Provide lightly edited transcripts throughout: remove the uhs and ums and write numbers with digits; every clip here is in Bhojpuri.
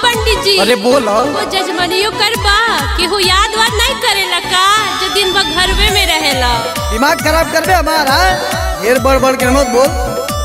पंडित जी। अरे बोलो। वो जजमनियो करबा केहू याद वाद नहीं करेला का जो दिन भर घरवे में रहेला। दिमाग खराब कर दे हमारा। ढेर बड़ बड़ के मत बोल।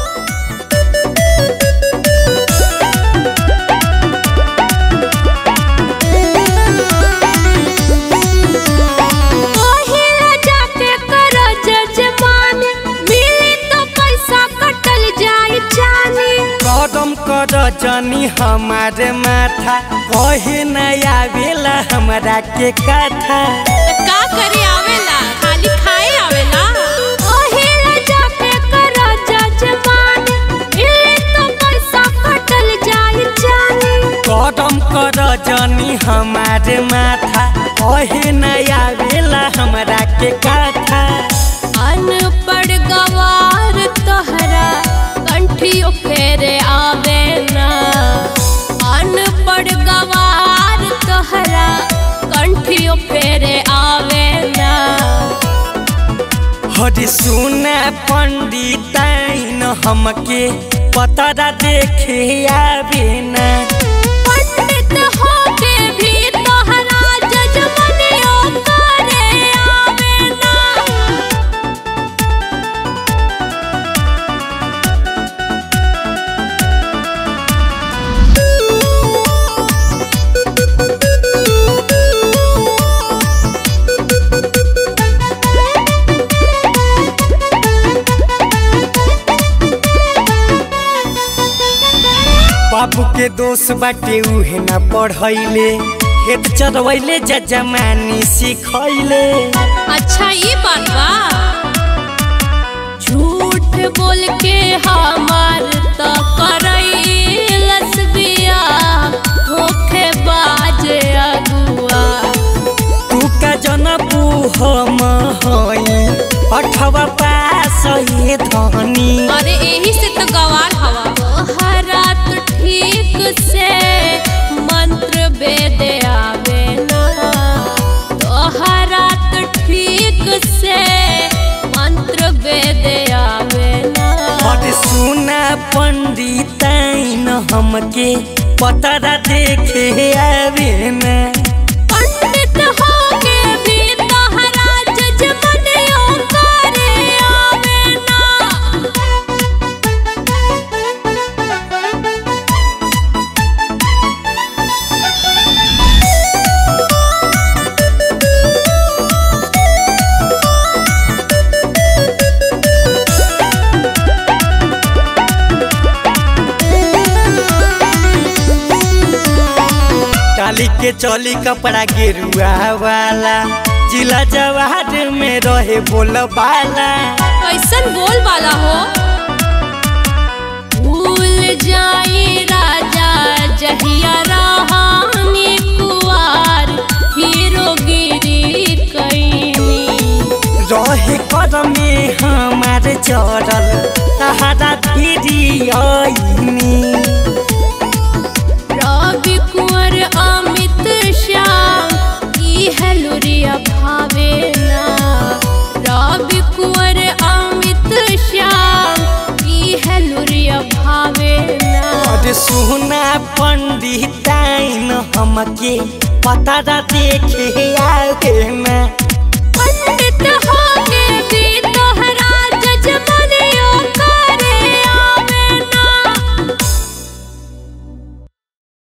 कदम कर जनी हमारे माथा कहे न आवेला हमरा के कथा। का करे आवेला खाली खाए आवेला। ओहेला जाके कर जजमान मिले तो पैसा कटल जाई जानी। कदम कर जनी हमारे माथा कहे न आवेला हमरा के कथा। अनपढ़ गवार तोहरा कंठियों फेरे आवे ना। अनपढ़ गवार तोहरा कंठियों फेरे आवे ना। हरी सुना पंडिताइन हमके पतरा देखे आवे ना। पंडित होके भी तोहरा जजमनियो करे आवे ना। बाबू के दोस्त बाटे उहे न पढ़ैले खेत चरवैले जजमानी सिखैले। अच्छा ये बात बा। झूठ बोल के हमार तो करैलस बिया धोखेबाज अगुआ। तू का जनबू हम हई 8वां पास ये धनी। अरे यही से तो गवार हवा। तोहरा तो ठीक से मंत्र वेद आवे ना। तोहरा तो ठीक से मंत्र वेद आवे ना। और सुना पंडिताइन हमके पतरा देखे आवे ना। पंडित होके भी तोहरा जजमनियो करे आवे ना। डाली के चली कपड़ा गेरुआ वाला जिला जवाहर में रहे बोलबाला। कैसन बोल वाला हो। भूल जाई राजा जहिया रहानी कुवार हीरोगिरी कैनी। रहे कदम में हमारे चढ़ल तहरा धीरी आईनी। रवि कुंवर अमित श्याम की हलुरिया भावे ना। रवि कुंवर अमित श्याम की हलुरिया भावे ना। और सुना पंडिताइन हमके पतरा देखे आवे ना।